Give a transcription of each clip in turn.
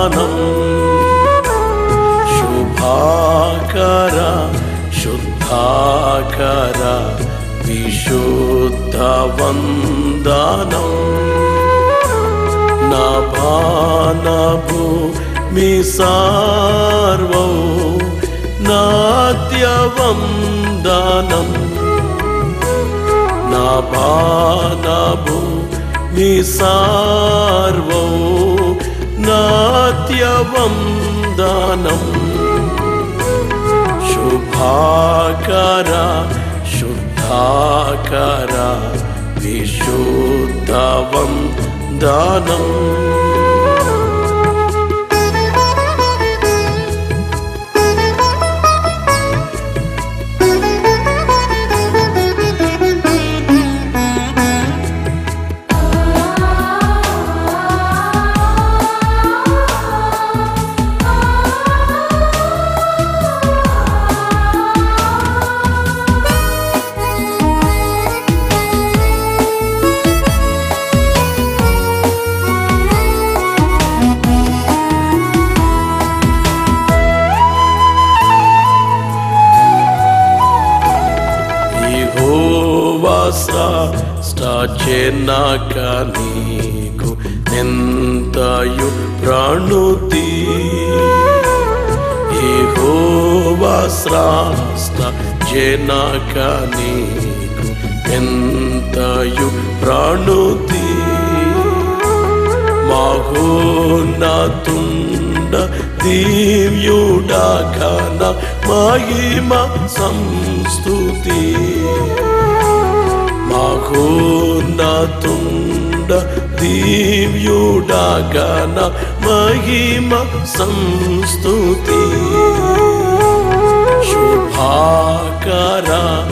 వందనం శుభాకర శుద్ధాకర విశుద్ధ వందనం నభానభూమి సార్వౌ నాట్య వందనం నభానభూమి సార్వౌ నాట్య వందనం శుభాకర శుద్ధాకర విశుద్ధ వందనం స్టాచెనక నీకు ఎంతయు ప్రణుతి యెహోవా స్టాచెనక నీకు ఎంతయు ప్రణుతి మహోన్నతుండ దివ్యుడా ఘన మహిమ సంస్తుతి మహోన్నతుండ దివ్యుడా ఘన మహిమ సంస్తుతి శుభాకర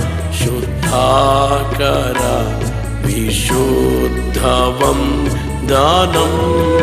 శుద్ధాకర విశుద్ధ వందనం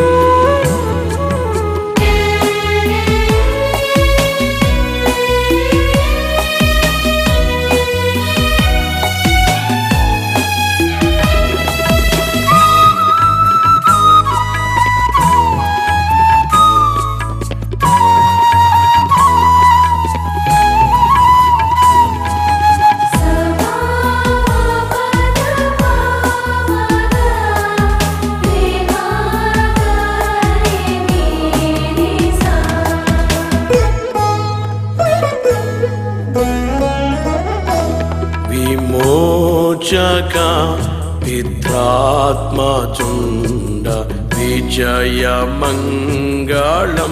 విమోచక పిత్రాత్మచుండ విజయమంగళం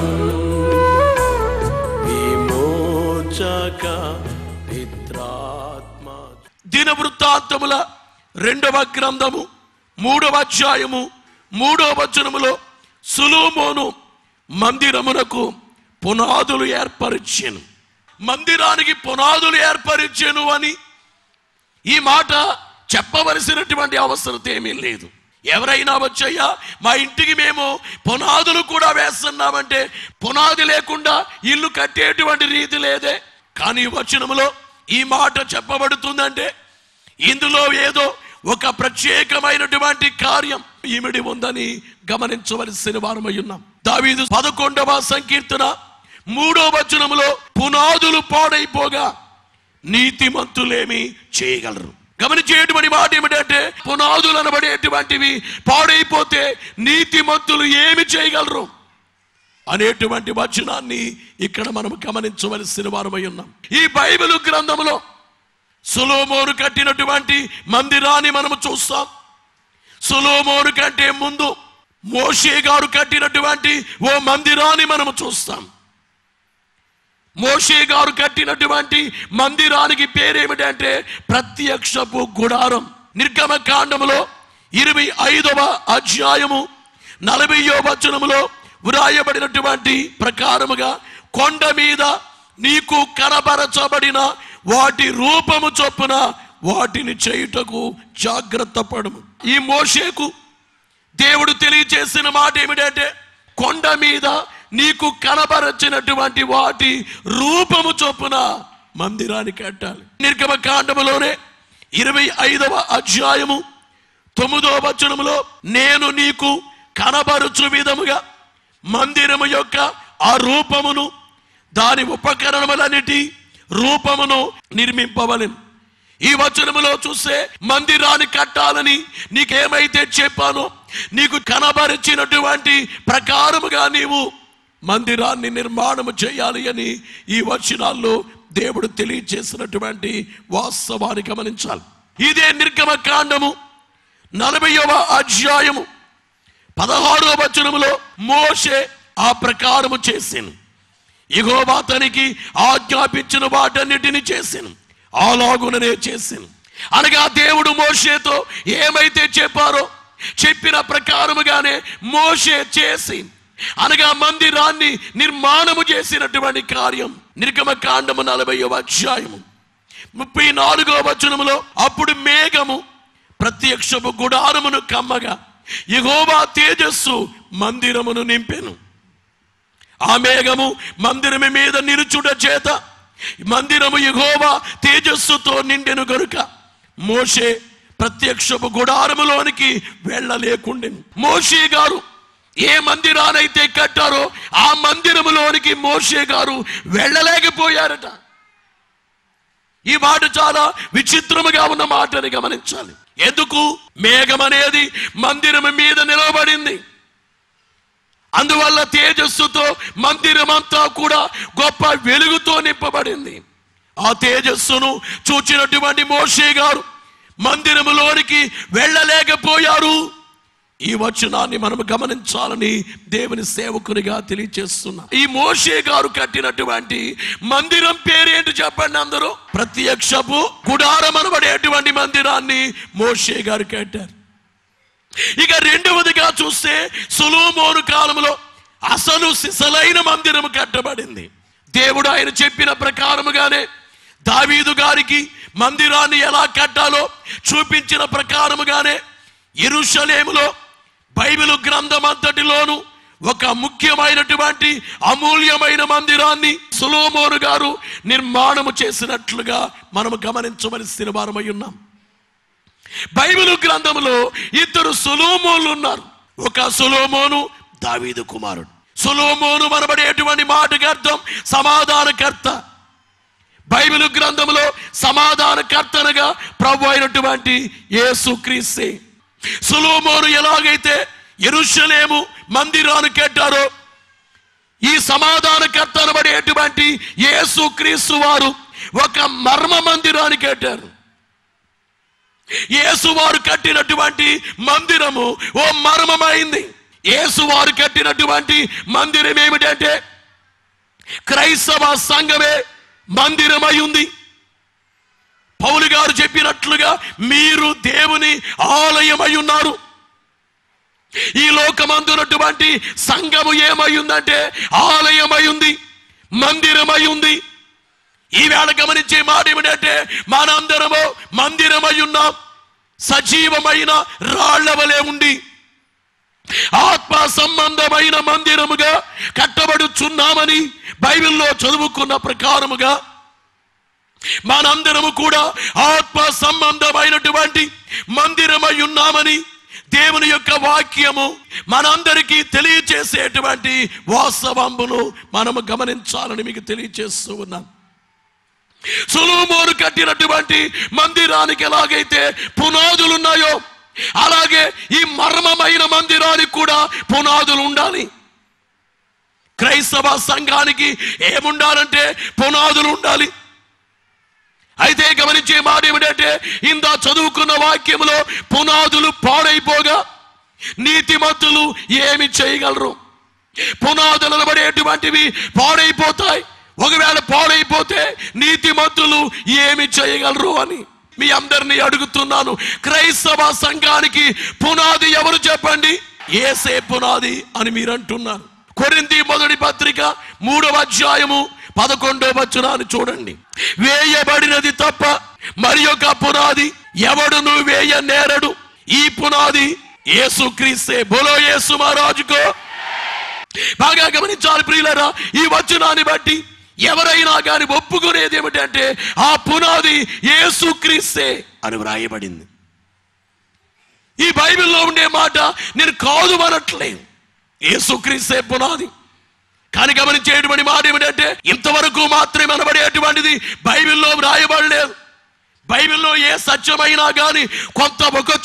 విమోచక పిత్రాత్మ దినవృత్తాంతముల 2వ గ్రంథము 3వ అధ్యాయము 3వ వచనములో సొలొమోను మందిరమునకు పునాదులు ఏర్పరిచెను. మందిరానికి పునాదులు ఏర్పరిచెను అని ఈ మాట చెప్పవలసినటువంటి అవసరం ఏమీ లేదు. ఎవరైనా వచ్చయ్యా మా ఇంటికి మేము పునాదులు కూడా వేస్తున్నామంటే పునాది లేకుండా ఇల్లు కట్టేటువంటి రీతి లేదే. కానీ వచనములో ఈ మాట చెప్పబడుతుందంటే ఇందులో ఏదో ఒక ప్రత్యేకమైనటువంటి కార్యం ఇమిడి ఉందని గమనించవలసిన వారమై ఉన్నాం. దావీదు 11వ సంకీర్తన 3వ వచనములో పునాదులు పాడైపోగా నీతిమంతులేమి చేయగలరు. గమనించేటువంటి మాట ఏమిటంటే పునాదులు అనబడేటువంటివి పాడైపోతే నీతిమంతులు ఏమి చేయగలరు అనేటువంటి వచనాన్ని ఇక్కడ మనం గమనించవలసిన వారమై ఉన్నాం. ఈ బైబిల్ గ్రంథంలో సొలొమోను కట్టినటువంటి మందిరాన్ని మనం చూస్తాం. సొలొమోను కంటే ముందు మోషే గారు కట్టినటువంటి ఓ మందిరాన్ని మనం చూస్తాం. మోషే గారు కట్టినటువంటి మందిరానికి పేరేమిటంటే ప్రత్యక్షపు గుడారం. నిర్గమకాండములో 25వ అధ్యాయము 40వ వచనములో వ్రాయబడినటువంటి ప్రకారముగా కొండ మీద నీకు కనబరచబడిన వాటి రూపము చొప్పున వాటిని చేయుటకు జాగ్రత్త పడుము. ఈ మోషేకు దేవుడు తెలియచేసిన మాట ఏమిటంటే కొండ మీద నీకు కనబరచినటువంటి వాటి రూపము చొప్పున మందిరాన్ని కట్టాలి. నిర్గమకాండములోనే 25వ అధ్యాయము 9వ వచనములో నేను నీకు కనబరుచు విధముగా మందిరము యొక్క ఆ రూపమును, దాని ఉపకరణములన్నిటి రూపమును నిర్మింపవలెను. ఈ వచనములో చూస్తే మందిరాన్ని కట్టాలని నీకేమైతే చెప్పానో, నీకు కనబరిచినటువంటి ప్రకారముగా నీవు మందిరాన్ని నిర్మాణము చేయాలి అని ఈ వచనాల్లో దేవుడు తెలియజేసినటువంటి వాస్తవాన్ని గమనించాలి. ఇదే నిర్గమకాండము 40వ అధ్యాయము 16వ వచనములో మోషే ఆ ప్రకారము చేసెను. యెహోవా అతనికి ఆజ్ఞాపించిన వాటన్నిటిని చేసెను, అలాగుననే చేసెను. అనగా దేవుడు మోషేతో ఏమైతే చెప్పారో చెప్పిన ప్రకారముగానే మోషే చేసి, అనగా మందిరాన్ని నిర్మాణము చేసినటువంటి కార్యం. నిర్గమకాండము 40వ అధ్యాయము 34వ వచనములో, అప్పుడు మేఘము ప్రత్యక్షపు గుడారమును కమ్మగా యెహోవా తేజస్సు మందిరమును నింపెను. ఆ మేఘము మందిరము మీద నిలుచుట చేత మందిరము యెహోవా తేజస్సుతో నిండెను గనుక మోషే ప్రత్యక్షపు గుడారములోనికి వెళ్ళలేకుండెను. మోషే గారు ఏ మందిరానైతే కట్టారో ఆ మందిరములోనికి మోషే గారు వెళ్ళలేకపోయారట. ఈ మాట చాలా విచిత్రముగా ఉన్న మాటని గమనించాలి. ఎందుకు? మేఘం అనేది మందిరం మీద నిలబడింది, అందువల్ల తేజస్సుతో మందిరం అంతా కూడా గొప్ప వెలుగుతో నింపబడింది. ఆ తేజస్సును చూచినటువంటి మోషే గారు మందిరములోనికి వెళ్ళలేకపోయారు. ఈ వచనాన్ని మనం గమనించాలని దేవుని సేవకునిగా తెలియజేస్తున్నా. ఈ మోషే గారు కట్టినటువంటి మందిరం పేరేంటి చెప్పండి అందరూ? ప్రత్యక్షపు గుడారం అనబడేటువంటి మందిరాన్ని మోషే గారు కట్టారు. ఇక రెండవదిగా చూస్తే సొలొమోను కాలంలో అసలు సిసలైన మందిరము కట్టబడింది. దేవుడు ఆయన చెప్పిన ప్రకారముగానే దావీదు గారికి మందిరాన్ని ఎలా కట్టాలో చూపించిన ప్రకారముగానే యెరూషలేములో బైబిల్ గ్రంథం అంతటిలోను ఒక ముఖ్యమైనటువంటి అమూల్యమైన మందిరాన్ని సొలొమోను గారు నిర్మాణము చేసినట్లుగా మనము గమనించవలసిన వారమై ఉన్నాం. బైబిల్ గ్రంథంలో ఇద్దరు సొలొమోన్లు ఉన్నారు. ఒక సొలొమోను దావీదు కుమారుడు. సొలొమోను అనబడేటువంటి మాటకి అర్థం సమాధానకర్త. బైబిల్ గ్రంథంలో సమాధానకర్తనగా ప్రభు అయినటువంటి యేసుక్రీస్తే. సొలొమోను ఎలాగైతే యెరూషలేము మందిరాన్ని కట్టారో, ఈ సమాధానకర్త అనబడేటువంటి యేసుక్రీస్తు వారు ఒక మర్మ మందిరాన్ని కట్టారు. యేసువారు కట్టినటువంటి మందిరము ఓ మర్మమైంది. యేసువారు కట్టినటువంటి మందిరం ఏమిటంటే క్రైస్తవ సంఘమే మందిరమై ఉంది. పౌలు గారు చెప్పినట్లుగా మీరు దేవుని ఆలయమై ఉన్నారు. ఈ లోకమందున్నటువంటి సంఘము ఏమై ఉందంటే ఆలయమై ఉంది, మందిరమై ఉంది. ఈవేళ గమనించే మాట ఏమిటంటే మనందరము మందిరమై ఉన్నాం, సజీవమైన రాళ్ల వలె ఉండి ఆత్మ సంబంధమైన మందిరముగా కట్టబడుచున్నామని బైబిల్లో చదువుకున్న ప్రకారముగా మనందరము కూడా ఆత్మ సంబంధమైనటువంటి మందిరమై ఉన్నామని దేవుని యొక్క వాక్యము మనందరికీ తెలియచేసేటువంటి వాస్తవమును మనము గమనించాలని మీకు తెలియచేస్తూ ఉన్నాను. సొలొమోను కట్టినటువంటి మందిరానికి ఎలాగైతే పునాదులు ఉన్నాయో అలాగే ఈ మర్మమైన మందిరానికి కూడా పునాదులు ఉండాలి. క్రైస్తవ సంఘానికి ఏముండాలంటే పునాదులు ఉండాలి. అయితే గమనించే మాట ఏమిటంటే ఇందా చదువుకున్న వాక్యములో పునాదులు పాడైపోగా నీతిమంతులు ఏమి చేయగలరు? పునాదులు అనబడేటువంటివి పాడైపోతాయి. ఒకవేళ పాడైపోతే నీతిమంతులు ఏమి చేయగలరు అని మీ అందరినీ అడుగుతున్నాను. క్రైస్తవ సంఘానికి పునాది ఎవరు చెప్పండి? యేసే పునాది అని మీరు అంటున్నారు. కొరింథీ మొదటి పత్రిక 3వ అధ్యాయము 11వ వచనాన్ని చూడండి. వేయబడినది తప్ప మరి ఒక పునాది ఎవడును వేయ నేరడు, ఈ పునాది యేసుక్రీస్తే. బోలో యేసు మహారాజుకో. బాగా గమనించాలి ప్రియులారా, ఈ వచనాన్ని బట్టి ఎవరైనా కానీ ఒప్పుకునేది ఏమిటంటే ఆ పునాది యేసుక్రీస్తే అని వ్రాయబడింది. ఈ బైబిల్లో ఉండే మాట నేను కాదు అనట్లేదు. యేసుక్రీస్తే పునాది. కానీ గమనించేటువంటి మాట ఏమిటంటే ఇంతవరకు మాత్రమే అనబడేటువంటిది బైబిల్లో వ్రాయబడలేదు. బైబిల్లో ఏ సత్యమైనా కానీ కొంత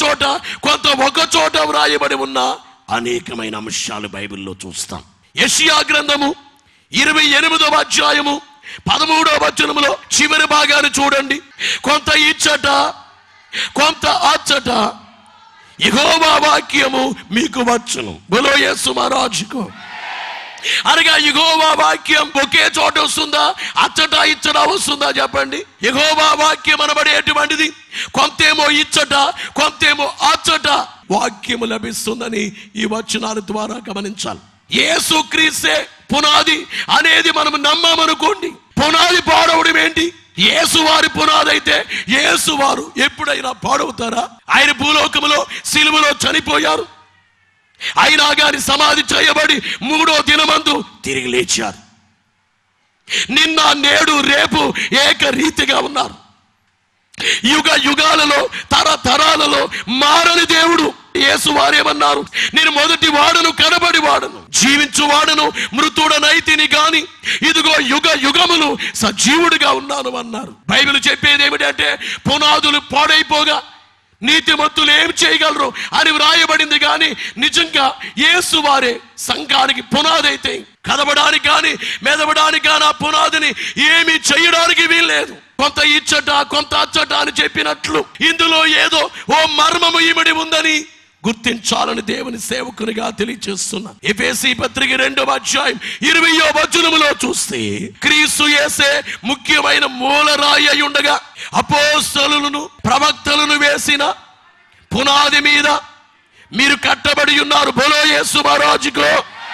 ఒక చోట వ్రాయబడి ఉన్న అనేకమైన అంశాలు బైబిల్లో చూస్తాం. యెషయా గ్రంథము 28వ అధ్యాయము 13వ వచనములో చివరి భాగాన్ని చూడండి. కొంత ఇచ్చట కొంత అచ్చట యెహోవా వాక్యము మీకు వచ్చును. బోలో యేసు మహారాజుకు. అనగా యెహోవా వాక్యం ఒకే చోట వస్తుందా, అచ్చట ఇచ్చట వస్తుందా చెప్పండి? యెహోవా వాక్యం అనబడేటువంటిది కొంతేమో ఇచ్చట కొంతేమో అచ్చట వాక్యము లభిస్తుందని ఈ వచనాల ద్వారా గమనించాలి. యేసుక్రీస్తే పునాది అనేది మనం నమ్మామనుకోండి, పునాది పాడవడం ఏంటి? యేసువారి పునాది అయితే యేసువారు ఎప్పుడైనా పాడవుతారా? ఆయన భూలోకములో సిలువలో చనిపోయారు, అయినా గాని సమాధి చేయబడి 3వ దినమందు తిరిగి లేచారు. నిన్న నేడు రేపు ఏకరీతిగా ఉన్నారు. యుగ యుగాలలో తరతరాలలో మారని దేవుడు. యేసు వారేమన్నారు? నేను మొదటి వాడను, కనబడి వాడను, జీవించు వాడను, మృతుడనైతిని గాని ఇదిగో యుగ యుగములు సజీవుడిగా ఉన్నాను అన్నారు. బైబిల్ చెప్పేది ఏమిటంటే పునాదులు పాడైపోగా నీతిమంతులు ఏం చేయగలరు అని వ్రాయబడింది. కానీ నిజంగా యేసు వారే సంఘానికి పునాది అయితే కదవడానికి కానీ మెదవడానికి కానీ ఆ పునాదిని ఏమి చేయడానికి వీల్లేదు. కొంత ఇచ్చట కొంత అచ్చట అని చెప్పినట్లు ఇందులో ఏదో ఓ మర్మము ఇమిడి ఉందని గుర్తించాలని దేవుని సేవకునిగా తెలియజేస్తున్నా. ఎఫెసీ పత్రిక 2వ అధ్యాయం 20వ వచనములో చూస్తే క్రీస్తు యేసే ముఖ్యమైన మూలరాయి అయి ఉండగా అపోస్తలులను ప్రవక్తలను వేసిన పునాది మీద మీరు కట్టబడి ఉన్నారు. బోలో యేసు మహారాజుకు.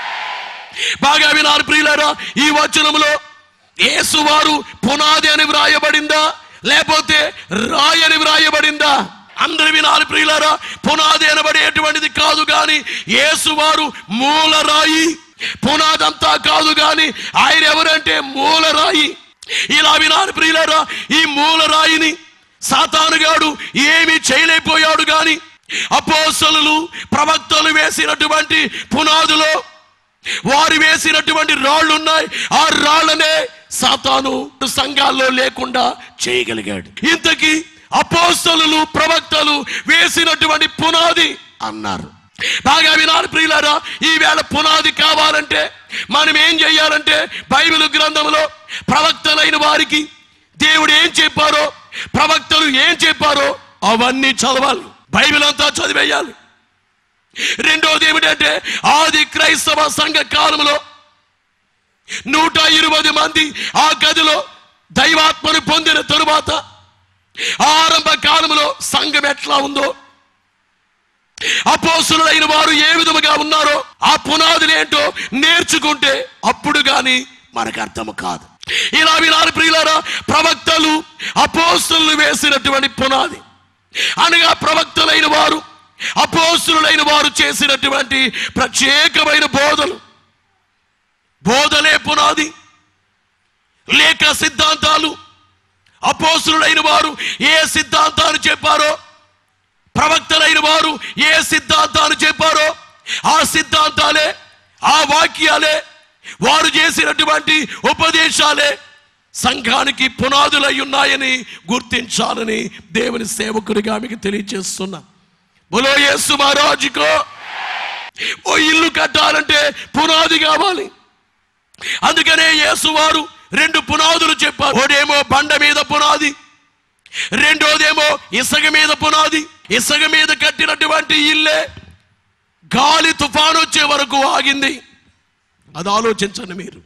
బాగా వినారు ప్రియులారా, ఈ వచనములో యేసు వారు పునాది అని వ్రాయబడిందా లేకపోతే రాయి అని వ్రాయబడిందా? అందరు వినాలి ప్రియులారా, పునాది అనబడేటువంటిది కాదు గాని యేసు వారు మూలరాయి. పునాదంతా కాదు గాని ఆయన ఎవరంటే మూలరాయి. ఇలా వినాలి ప్రియులారా, ఈ మూలరాయిని సాతానుగాడు ఏమీ చేయలేకపోయాడు. గాని అపోస్తలులు ప్రవక్తలు వేసినటువంటి పునాదులో వారు వేసినటువంటి రాళ్ళు ఉన్నాయి. ఆ రాళ్ళనే సాతాను సంఘాల్లో లేకుండా చేయగలిగాడు. ఇంతకీ అపోస్తలులు ప్రవక్తలు వేసినటువంటి పునాది అన్నారు. బాగా వినాలి ప్రియులారా, ఈవేళ పునాది కావాలంటే మనం ఏం చేయాలంటే బైబిల్ గ్రంథంలో ప్రవక్తలైన వారికి దేవుడు ఏం చెప్పారో, ప్రవక్తలు ఏం చెప్పారో అవన్నీ చదవాలి. బైబిల్ అంతా చదివేయాలి. రెండోది ఏమిటంటే ఆది క్రైస్తవ సంఘ కాలంలో 120 మంది ఆ గదిలో దైవాత్మను పొందిన తరువాత ఆరంభ కాలంలో సంఘం ఎట్లా ఉందో, అపోస్తలులైన వారు ఏ విధముగా ఉన్నారో ఆ పునాదులు ఏంటో నేర్చుకుంటే అప్పుడు గాని మనకు అర్థం కాదు. ఇలా వినాలి ప్రియులారా, ప్రవక్తలు అపోస్తలులు వేసినటువంటి పునాది అనగా ప్రవక్తలైన వారు అపోస్తలులైన వారు చేసినటువంటి ప్రత్యేకమైన బోధలే పునాది. లేక సిద్ధాంతాలు అపోస్తలులైన వారు ఏ సిద్ధాంతాలు చెప్పారో, ప్రవక్తలైన వారు ఏ సిద్ధాంతాలు చెప్పారో ఆ సిద్ధాంతాలే, ఆ వాక్యాలే, వారు చేసినటువంటి ఉపదేశాలే సంఘానికి పునాదులై ఉన్నాయని గుర్తించాలని దేవుని సేవకుడిగా మీకు తెలియజేస్తున్నా. బోలో యేసు మహారాజుకో. ఓ ఇల్లు కట్టాలంటే పునాది కావాలి. అందుకనే యేసు వారు 2 పునాదులు చెప్పారు. ఒకటేమో బండ మీద పునాది, రెండోదేమో ఇసుక మీద పునాది. ఇసుక మీద కట్టినటువంటి ఇల్లే గాలి తుఫాను వచ్చే వరకు ఆగింది. అది ఆలోచించండి మీరు.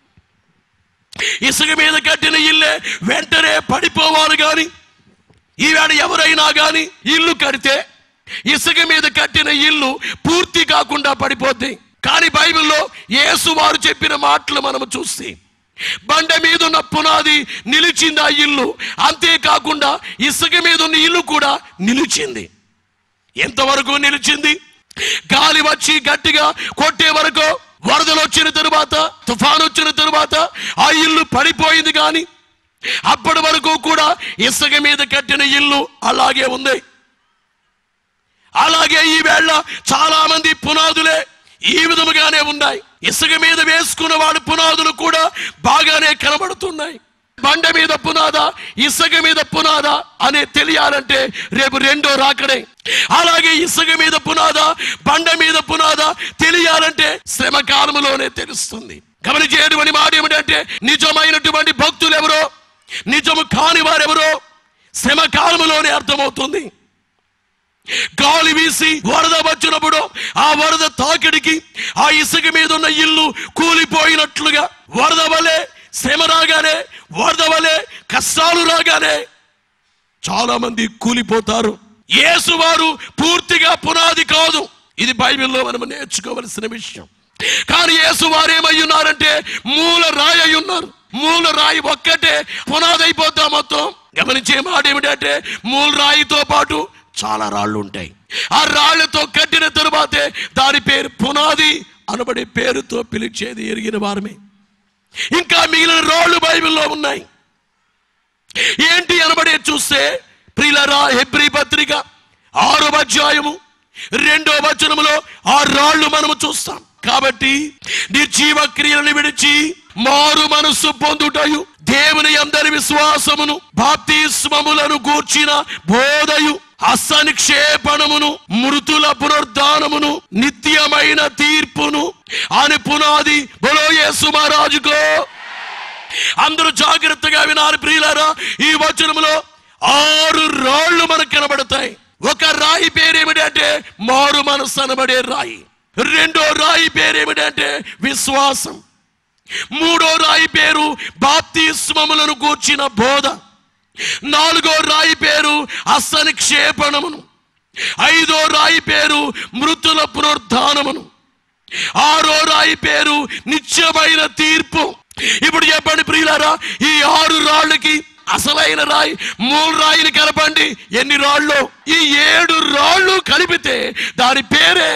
ఇసుక మీద కట్టిన ఇల్లే వెంటనే పడిపోవాలి. కానీ ఈవేళ ఎవరైనా కానీ ఇల్లు కడితే ఇసుక మీద కట్టిన ఇల్లు పూర్తి కాకుండా పడిపోద్ది. కానీ బైబిల్లో యేసు వారు చెప్పిన మాటలు మనము చూస్తే బండ మీద ఉన్న పునాది నిలిచింది ఆ ఇల్లు. అంతేకాకుండా ఇసుక మీద ఉన్న ఇల్లు కూడా నిలిచింది. ఎంతవరకు నిలిచింది? గాలి వచ్చి గట్టిగా కొట్టే వరకు, వరదలు వచ్చిన తరువాత, తుఫాను వచ్చిన తరువాత ఆ ఇల్లు పడిపోయింది. కానీ అప్పటి వరకు కూడా ఇసుక మీద కట్టిన ఇల్లు అలాగే ఉంది. అలాగే ఈవేళ చాలా మంది పునాదులే ఈ విధముగానే ఉన్నాయి. ఇసుక మీద వేసుకున్న వాడి పునాదులు కూడా బాగానే కనబడుతున్నాయి. బండ మీద పునాదా, ఇసుక మీద పునాదా అనే తెలియాలంటే రేపు రెండో రాకడే. అలాగే ఇసుక మీద పునాదా, బండ మీద పునాదా తెలియాలంటే శ్రమ కాలములోనే తెలుస్తుంది. గమనించేటువంటి మాట ఏమిటంటే, నిజమైనటువంటి భక్తులు ఎవరో, నిజము కాని వారెవరో శ్రమ కాలములోనే అర్థమవుతుంది. గాలి వీసి వరద వచ్చినప్పుడు ఆ వరద తాకిడికి ఆ ఇసుక మీద ఉన్న ఇల్లు కూలిపోయినట్లుగా, వరద వలె శ్రమ రాగానే, వరద వలె కష్టాలు రాగానే చాలా మంది కూలిపోతారు. యేసు వారు పూర్తిగా పునాది కాదు. ఇది బైబిల్లో మనం నేర్చుకోవలసిన విషయం. కానీ యేసు వారు ఏమై ఉన్నారంటే మూల రాయి అయి ఉన్నారు. మూల రాయి ఒక్కటే పునాది అయిపోతాం మొత్తం. గమనించే మాట ఏమిటంటే, మూల రాయితో పాటు చాలా రాళ్ళు ఉంటాయి. ఆ రాళ్లతో కట్టిన తరువాతే దాని పేరు పునాది అనబడే పేరుతో పిలిచేది ఎరిగిన వారమే. ఇంకా మిగిలిన రాళ్ళు బైబిల్లో ఉన్నాయి. ఏంటి అనబడే చూస్తే ప్రియులారా, హెబ్రీ పత్రిక 6వ అధ్యాయము 2వ వచనములో ఆ రాళ్ళు మనము చూస్తాం. కాబట్టి నిర్జీవ క్రియలను విడిచి మారు మనస్సు పొందుటయు, దేవుని అందరి విశ్వాసమును, బాప్తిస్మములను గూర్చిన బోధయు, అసనిక్షేపణమును, మృతుల పునరుద్ధానమును, నిత్యమైన తీర్పును అని పునాది. బోలో యేసు మహారాజుకో. అందరూ జాగ్రత్తగా వినాలి ప్రియులారా. ఈ వచనములో 6 రాళ్ళు మనకు కనబడతాయి. ఒక రాయి పేరేమిటంటే మారు మనస్సు అనబడే రాయి. రెండో రాయి పేరేమిటంటే విశ్వాసం. మూడో రాయి పేరు బాప్తిస్మములను గూర్చిన బోధ. 4వ రాయి పేరు అసనిక్షేపణమును. 5వ రాయి పేరు మృతుల పునరుద్ధానమును. 6వ రాయి పేరు నిత్యమైన తీర్పు. ఇప్పుడు చెప్పండి ప్రియులారా, ఈ 6 రాళ్ళకి అసలైన రాయి మూల రాయిని కలపండి, ఎన్ని రాళ్ళు? ఈ 7 రాళ్ళు కలిపితే దాని పేరే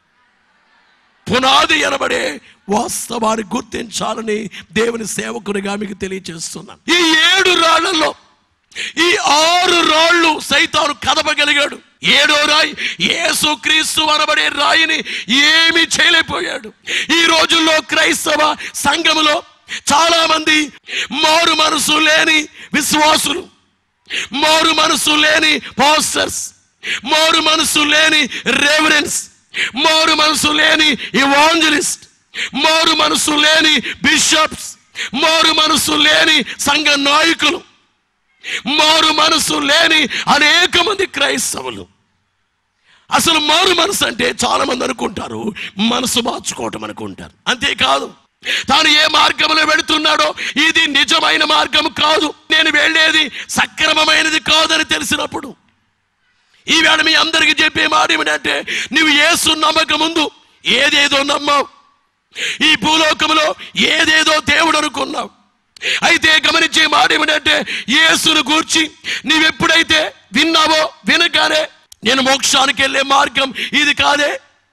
పునాది అనబడే వాస్తవాన్ని గుర్తించాలని దేవుని సేవకునిగా మీకు తెలియజేస్తున్నాను. ఈ 7 రాళ్లలో ఈ 6 రాళ్ళు సైతాను కదపగలిగాడు. 7వ రాయి యేసుక్రీస్తు అనబడే రాయిని ఏమీ చేయలేకపోయాడు. ఈ రోజుల్లో క్రైస్తవ సంఘములో చాలా మంది మారు మనసు లేని విశ్వాసులు, మారు మనసు లేని పాస్టర్స్, మారు మనసు లేని రెవరెన్స్, మారు మనసు లేని ఇవాంజలిస్ట్, మారు మనసు లేని బిషప్స్, మారు మనసు లేని సంఘ నాయకులు, మారు మనసు లేని అనేక మంది క్రైస్తవులు. అసలు మారు మనసు అంటే చాలా మంది అనుకుంటారు మనసు మార్చుకోవటం అనుకుంటారు. అంతేకాదు, తాను ఏ మార్గంలో వెళుతున్నాడో ఇది నిజమైన మార్గం కాదు, నేను వెళ్ళేది సక్రమమైనది కాదని తెలిసినప్పుడు, ఈవేళ మీ అందరికీ చెప్పే మాట ఏమిటంటే, నువ్వు యేసు నమ్మక ముందు ఏదేదో నమ్మావు, ఈ భూలోకంలో ఏదేదో దేవుడు అనుకున్నావు. అయితే గమనించే మాట ఏమిటంటే, యేసును గూర్చి నీవెప్పుడైతే విన్నావో వినగానే నేను మోక్షానికి వెళ్ళే మార్గం ఇది కాదే,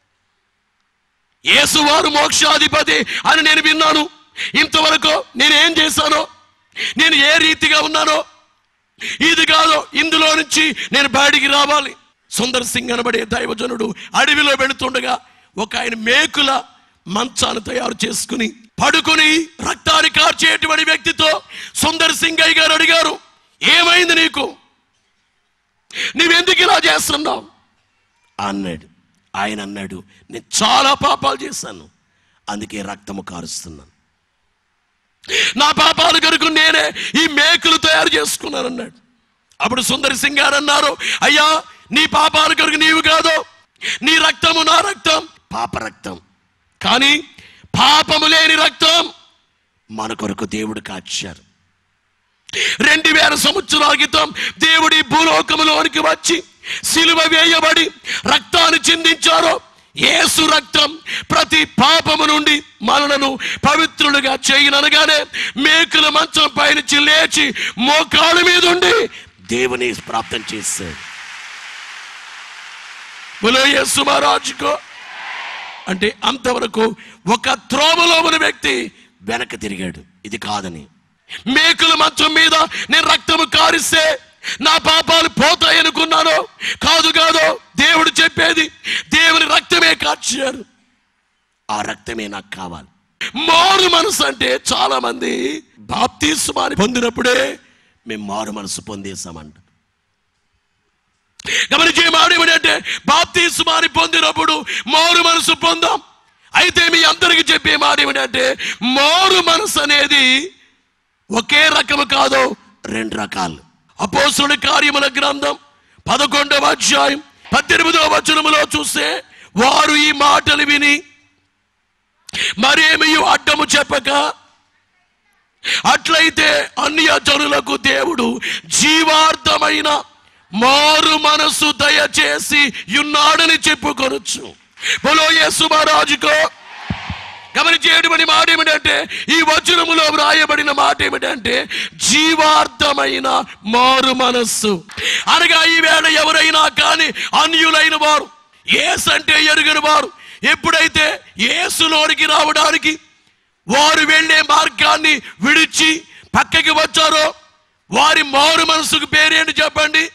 యేసువారు మోక్షాధిపతి అని నేను విన్నాను, ఇంతవరకు నేనేం చేశానో, నేను ఏ రీతిగా ఉన్నానో ఇది కాదు, ఇందులో నుంచి నేను బయటికి రావాలి. సుందర్ సింగ్ అనబడే దైవజనుడు అడవిలో వెళుతుండగా ఒక ఆయన మేకుల మంచాన్ని తయారు చేసుకుని పడుకుని రక్తాన్ని కార్చేటువంటి వ్యక్తితో సుందర్ సింగ్ అయ్య గారు అడిగారు, ఏమైంది నీకు, నీవెందుకు ఇలా చేస్తున్నావు అన్నాడు. ఆయన అన్నాడు, నేను చాలా పాపాలు చేశాను, అందుకే రక్తము కారుస్తున్నాను, నా పాపాలు కొరకు నేనే ఈ మేకులు తయారు చేసుకున్నాను అన్నాడు. అప్పుడు సుందర్ సింగ్ గారు అన్నారు, అయ్యా నీ పాపాల కొరకు నీవు కాదు, నీ రక్తము నా రక్తం పాప రక్తం, కానీ పాపము లేని రక్తం మన కొరకు దేవుడు కాచారు. 2000 సంవత్సరాల క్రితం దేవుడి భూలోకములోనికి వచ్చి సిలువ వేయబడి రక్తాన్ని చిందించారు. యేసు రక్తం ప్రతి పాపము నుండి మనలను పవిత్రులుగా చేయననగానే మేకుల మంచం పైనుంచి లేచి మోకాళ్ళ మీద ఉండి దేవుని ప్రార్థన చేశాడు. బోలో యేసు మహారాజుకో. అంటే అంతవరకు ఒక త్రోవలో ఉన్న వ్యక్తి వెనక్కి తిరిగాడు, ఇది కాదని. మేకుల మంచం మీద నేను రక్తము కారిస్తే నా పాపాలు పోతాయి అనుకున్నాను, కాదు కాదు, దేవుడు చెప్పేది దేవుని రక్తమే కార్చారు. ఆ రక్తమే నాకు కావాలి. మారు మనసు అంటే చాలా మంది బాప్తిస్మాని పొందినప్పుడే మేము మారు మనసు పొందేసామంట. గమనించే మాట ఏమిటంటే బాప్తిస్మాని పొందినప్పుడు మారు మనసు పొందాం. అయితే మీ అందరికి చెప్పే మాట ఏమిటంటే మారు మనసు అనేది ఒకే రకము కాదు, 2 రకాలు. అపోస్తలుల కార్యముల గ్రంథం 11వ అధ్యాయం 18వ వచనములో చూస్తే, వారు ఈ మాటలు విని మరేమీ అడ్డము చెప్పక, అట్లయితే అన్య జనులకు దేవుడు జీవార్థమైన మారు మనసు దయచేసి ఉన్నాడని చెప్పుకొనొచ్చు. బోలో యేసు మహారాజుకో. గమనించేటువంటి మాట ఏమిటంటే ఈ వచనములో వ్రాయబడిన మాట ఏమిటంటే జీవార్థమైన మారు మనస్సు అనగా ఈవేళ ఎవరైనా కానీ అన్యులైన వారు, యేసు అంటే ఎరుగని వారు ఎప్పుడైతే యేసులోనికి రావడానికి వారు వెళ్ళే మార్గాన్ని విడిచి పక్కకి వచ్చారో వారి మారు మనసుకు పేరేంటి చెప్పండి?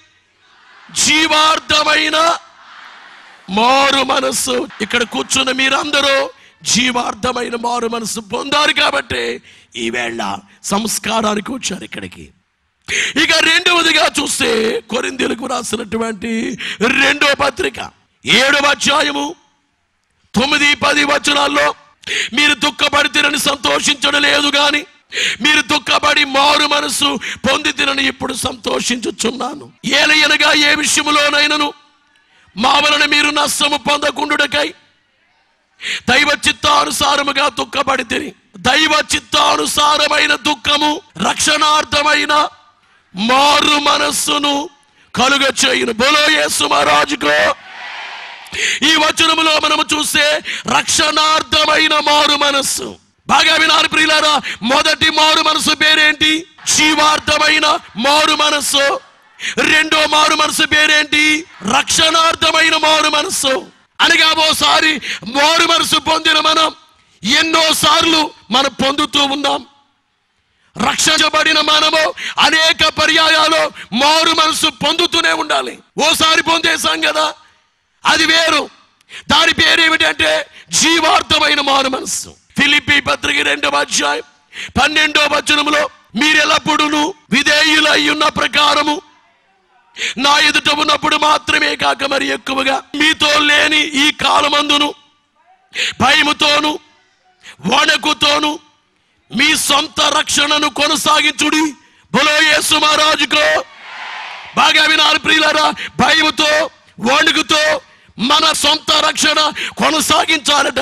జీవార్థమైన మారు మనస్సు. ఇక్కడ కూర్చున్న మీరందరూ జీవార్థమైన మారు మనసు పొందారు కాబట్టి ఈవేళ సంస్కారానికి వచ్చారు ఇక్కడికి. ఇక రెండవదిగా చూస్తే కొరింథీయులకు రాసినటువంటి 2వ పత్రిక 7వ అధ్యాయము 9-10 వచనాల్లో, మీరు దుఃఖపడితేనని సంతోషించడం లేదు గాని మీరు దుఃఖపడి మారు మనసు పొందితేనని ఇప్పుడు సంతోషించుచున్నాను. ఏలయనగా ఏ విషయములోనైనను మా వలన మీరు నష్టము పొందకుండుటకై దైవ చిత్తానుసారముగా దుఃఖపడితిని. దైవ చిత్తానుసారమైన దుఃఖము రక్షణార్థమైన మారు మనస్సును కలుగ చేయును. బోలో యేసు మహారాజుకో. ఈ వచనములో మనము చూస్తే రక్షణార్థమైన మారు మనస్సు. బాగా వినాలి ప్రియులారా, మొదటి మారు మనసు పేరేంటి? జీవార్థమైన మారు మనస్సు. రెండో మారు మనసు పేరేంటి? రక్షణార్థమైన మారు మనస్సు. అనగా ఓసారి మారు మనసు పొందిన మనం ఎన్నోసార్లు మనం పొందుతూ ఉన్నాం. రక్షించబడిన మనము అనేక పర్యాయాలు మారు మనసు పొందుతూనే ఉండాలి. ఓసారి పొందేశాం కదా, అది వేరు. దాని పేరేమిటంటే జీవార్థమైన మారు మనస్సు. ఫిలిప్పీ పత్రిక 2వ అధ్యాయం 12వ వచనములో, మీరెల్లప్పుడూ విధేయులై ఉన్న ప్రకారము నా ఎదుట ఉన్నప్పుడు మాత్రమే కాక మరి ఎక్కువగా మీతో లేని ఈ కాలమందును భయముతోను వణకుతోను మీ సొంత రక్షణను కొనసాగించుడి. బోలో యేసు మహారాజుకో. బాగా వినాలి ప్రియులారా, భయముతో వణుకుతో మన సొంత రక్షణ కొనసాగించాలట.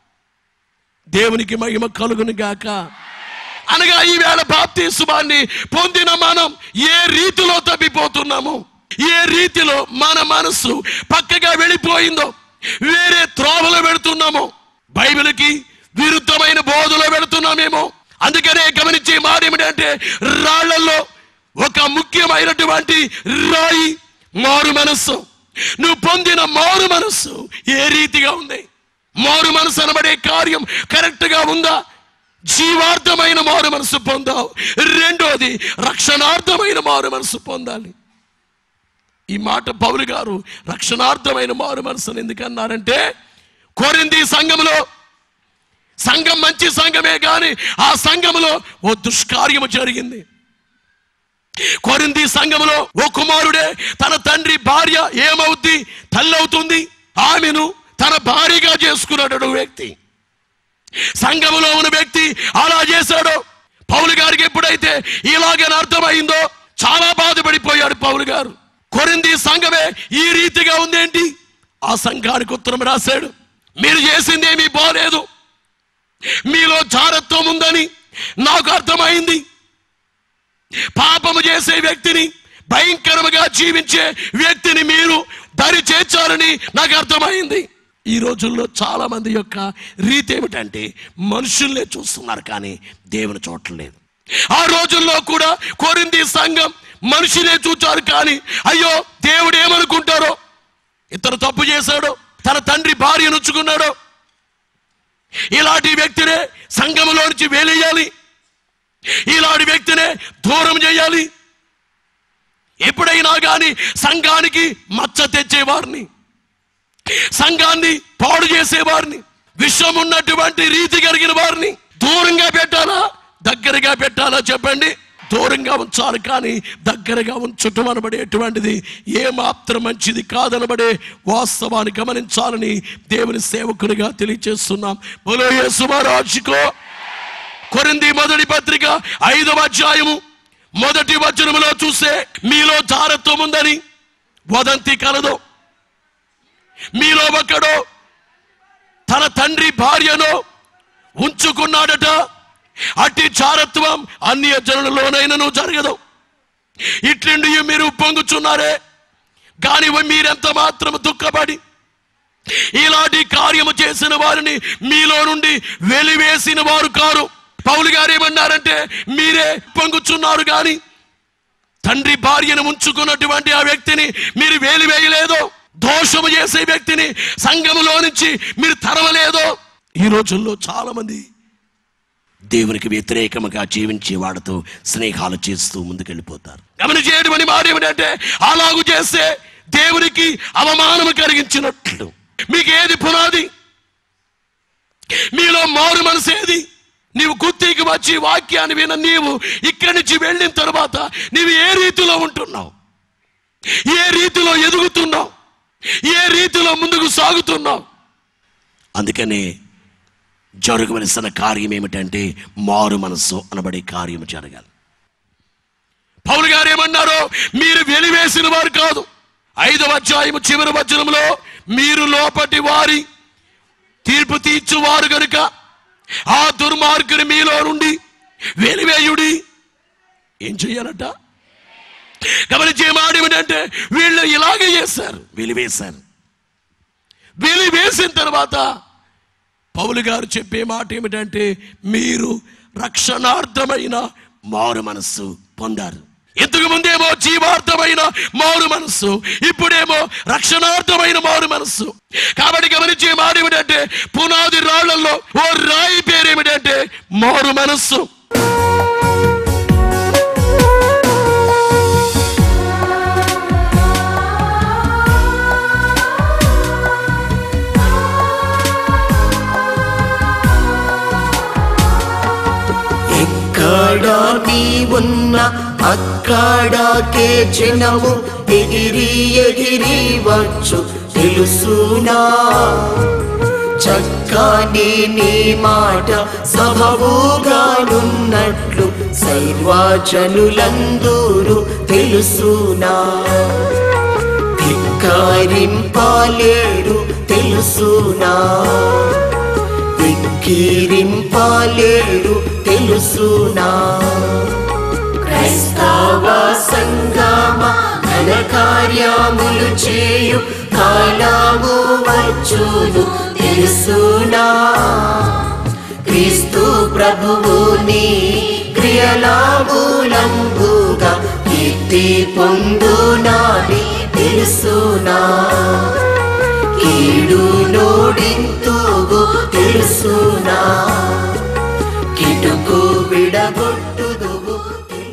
దేవునికి మహిమ కలుగును గాక. అనగా ఈవేళ బాప్తిస్మాన్ని పొందిన మనం ఏ రీతిలో తప్పిపోతున్నామో, ఏ రీతిలో మన మనసు పక్కగా వెళ్ళిపోయిందో, వేరే త్రోవలో వెళుతున్నామో, బైబిల్కి విరుద్ధమైన బోధలో వెళుతున్నామేమో. అందుకనే గమనించే మాట ఏమిటంటే రాళ్లలో ఒక ముఖ్యమైనటువంటి రాయి మారు మనస్సు. నువ్వు పొందిన మారు మనస్సు ఏ రీతిగా ఉంది? మారు మనసు అనబడే కార్యం కరెక్ట్ గా ఉందా? జీవార్థమైన మారు మనసు పొందావు. రెండోది రక్షణార్థమైన మారు మనసు పొందాలి. ఈ మాట పౌలు గారు రక్షణార్థమైన మారు మనసును ఎందుకన్నారంటే, కొరింథీ సంఘములో, సంఘం మంచి సంఘమే కానీ ఆ సంఘములో ఓ దుష్కార్యము జరిగింది. కొరింథీ సంఘములో ఓ కుమారుడే తన తండ్రి భార్య ఏమవుద్ది? తల్లవుతుంది. ఆమెను తన భార్యగా చేసుకున్నాడు వ్యక్తి. సంఘములో ఉన్న వ్యక్తి అలా చేశాడు. పౌలు గారికి ఎప్పుడైతే ఇలాగని అర్థమైందో చాలా బాధపడిపోయాడు పౌలు గారు. కొరింథీ సంఘమే ఈ రీతిగా ఉందేంటి? ఆ సంఘానికి ఉత్తరం రాశాడు, మీరు చేసింది ఏమీ బాలేదు, మీలో జారత్వం ఉందని నాకు అర్థమైంది. పాపము చేసే వ్యక్తిని, భయంకరముగా జీవించే వ్యక్తిని మీరు దరి చేర్చారని నాకు అర్థమైంది. ఈ రోజుల్లో చాలా మంది యొక్క రీతి ఏమిటంటే మనుషుల్నే చూస్తున్నారు కానీ దేవుని చూడలేదు. ఆ రోజుల్లో కూడా కొరింథీ సంఘం మనుషులే చూచారు కానీ అయ్యో దేవుడు ఏమనుకుంటారో, ఇతను తప్పు చేశాడో, తన తండ్రి భార్య నుంచుకున్నాడో, ఇలాంటి వ్యక్తినే సంఘములో నుంచి వేలేయాలి, ఇలాంటి వ్యక్తినే దూరం చేయాలి. ఎప్పుడైనా కానీ సంఘానికి మచ్చ తెచ్చేవారిని, సంఘాన్ని పాడు చేసేవారిని, విషం ఉన్నటువంటి రీతి కలిగిన వారిని దూరంగా పెట్టాలా, దగ్గరగా పెట్టాలా చెప్పండి? దూరంగా ఉంచాలి, కానీ దగ్గరగా ఉంచటం అనబడేటువంటిది ఏమాత్రం మంచిది కాదనబడే వాస్తవాన్ని గమనించాలని దేవుని సేవకునిగా తెలియజేస్తున్నాం. బోలో యేసు మహారాజుకో. కొరింథీ మొదటి పత్రిక 5వ అధ్యాయము 1వ వచనములో చూస్తే, మీలో జారత్వం ఉందని వదంతి కలదు. మీలో ఒకడు తన తండ్రి భార్యను ఉంచుకున్నాడట, అట్టి జారత్వం అన్య జనులలోనైనను జరగదు. ఇట్లుండి మీరు ఉప్పొంగుచున్నారే, కానీ మీరెంత మాత్రం దుఃఖపడి ఇలాంటి కార్యము చేసిన వారిని మీలో నుండి వెలివేసిన వారు కారు. పౌలు గారు ఏమన్నారంటే, మీరే పొంగుచున్నారు, కానీ తండ్రి భార్యను ఉంచుకున్నటువంటి ఆ వ్యక్తిని మీరు వేలివేయలేదో, దోషము చేసే వ్యక్తిని సంఘములో నుంచి మీరు తరవలేదో. ఈ రోజుల్లో చాలా మంది దేవునికి వ్యతిరేకముగా జీవించి వాడితో స్నేహాలు చేస్తూ ముందుకెళ్ళిపోతారు. గమనించేయడం అని మాట ఏమిటంటే, అలాగూ చేస్తే దేవునికి అవమానము కలిగించినట్లు. మీకు ఏది పునాది? మీలో మారు మనసు ఏది? నీవు గుర్తికి వచ్చి వాక్యాన్ని విన నీవు ఇక్కడి నుంచి వెళ్ళిన తర్వాత నీవు ఏ రీతిలో ఉంటున్నావు, ఏ రీతిలో ఎదుగుతున్నావు, ఏ రీతిలో ముందుకు సాగుతున్నావు? అందుకనే జరగవలసిన కార్యం ఏమిటంటే మారు మనస్సు అనబడే కార్యం జరగాలి. పౌలు గారు ఏమన్నారో, మీరు వెలివేసిన వారు కాదు. 5వ అధ్యాయము చివరి వచనంలో, మీరు లోపటి వారి తీర్పు తీర్చువారు గనుక ఆ దుర్మార్గుని మీలో నుండి వెలివేయుడి. ఏం చెయ్యాలట? గమనించే మాట ఏమిటంటే, వీళ్ళు ఇలాగే చేశారు, వెలివేశారు. వెలివేసిన తర్వాత పౌలు గారు చెప్పే మాట ఏమిటంటే, మీరు రక్షణార్థమైన మారు మనస్సు పొందారు. ఇంతకు ముందేమో జీవార్థమైన మారు మనస్సు, ఇప్పుడేమో రక్షణార్థమైన మారు మనస్సు. కాబట్టి గమనించే మాట ఏమిటంటే, పునాది రాళ్లలో ఓ రాయి పేరు ఏమిటంటే మారు మనస్సు. ఎక్కడ నీ ఉన్న అక్కడకే జనము ఎగిరి ఎగిరి వచ్చు తెలుసునా. చక్కని నీ మాట సభవుగానున్నట్లు సర్వజనులందరూ తెలుసునా. ధిక్కరింపలేరు తెలుసునా, వెక్కిరింపలేరు తెలుసునా. క్రైస్తవ సంగమ ఘన కార్యములు చేయు కాలము వచ్చును తెలుసునా. క్రీస్తు ప్రభువుని క్రియలాములంబుగా కీర్తి పొందునాని తెలుసునా. కీడు నోడింతుగు తెలుసునా.